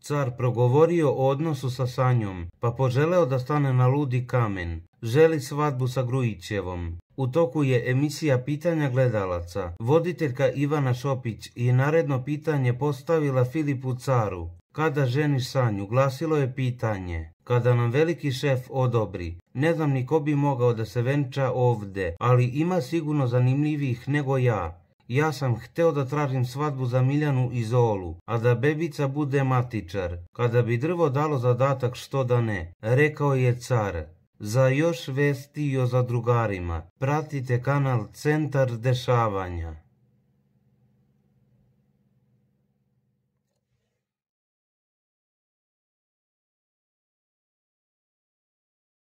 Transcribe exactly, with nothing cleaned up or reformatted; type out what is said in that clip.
Car progovorio o odnosu sa Sanjom, pa poželeo da stane na ludi kamen. Želi svadbu sa Grujićevom. U toku je emisija pitanja gledalaca. Voditeljka Ivana Šopić je naredno pitanje postavila Filipu Caru. Kada ženiš Sanju? Glasilo je pitanje. Kada nam veliki šef odobri. Ne znam ni ko bi mogao da se venča ovde, ali ima sigurno zanimljivih nego ja. Ja sam hteo da tražim svadbu za Miljanu i Zolu, a da bebica bude matičar. Kada bi drvo dalo zadatak, što da ne, rekao je car. Za još vesti o zadrugarima pratite kanal Centar dešavanja.